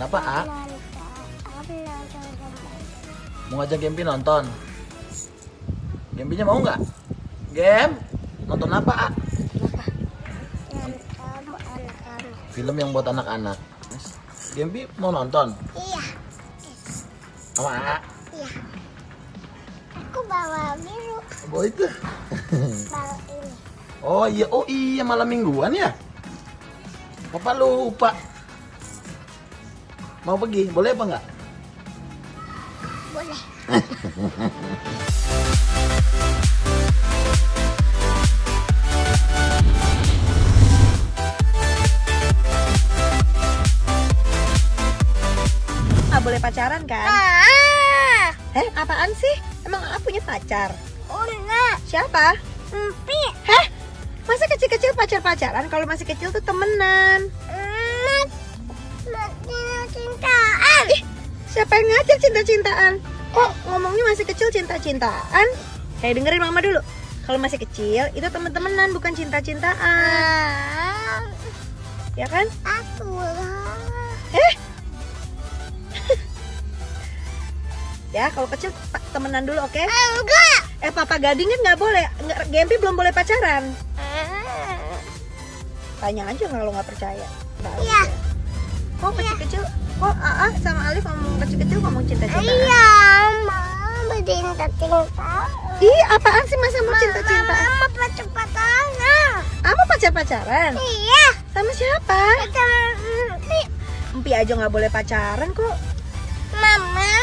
Apa, A? Mau ngajak Gempi nonton? Gempinya mau nggak? Gem? Nonton apa, A? Film yang buat anak-anak. Gempi mau nonton? Iya. Sama A? Iya. Aku bawa biru. Bawa itu? Bawa ini. Oh iya malam mingguan ya? Papa lupa. Mau pergi? Boleh apa nggak? Boleh. Nggak boleh pacaran kan? Apaan sih? Emang A punya pacar? Enggak. Siapa? Empi. Masa kecil-kecil pacar-pacaran? Kalau masih kecil tuh temenan. Cintaan. Siapa yang ngajak cinta-cintaan? Kok ngomongnya masih kecil cinta-cintaan? Dengerin mama dulu. Kalau masih kecil itu temen-temenan, bukan cinta-cintaan. Ya kan? Aku lah. Ya, kalau kecil temenan dulu, oke? Enggak. Papa Gading kan nggak boleh. Gempi belum boleh pacaran. Tanya aja kalau nggak percaya. Iya. Kok kecil-kecil? Kok AA sama Alif ngomong kecil-kecil ngomong cinta-cintaan? Iya, Mama cinta-cintaan. Ih, apaan sih masa mau cinta-cintaan? Mama pacar-pacaran. Apa pacar-pacaran? Iya. Sama siapa? Sama Empi. Empi aja nggak boleh pacaran kok. Mama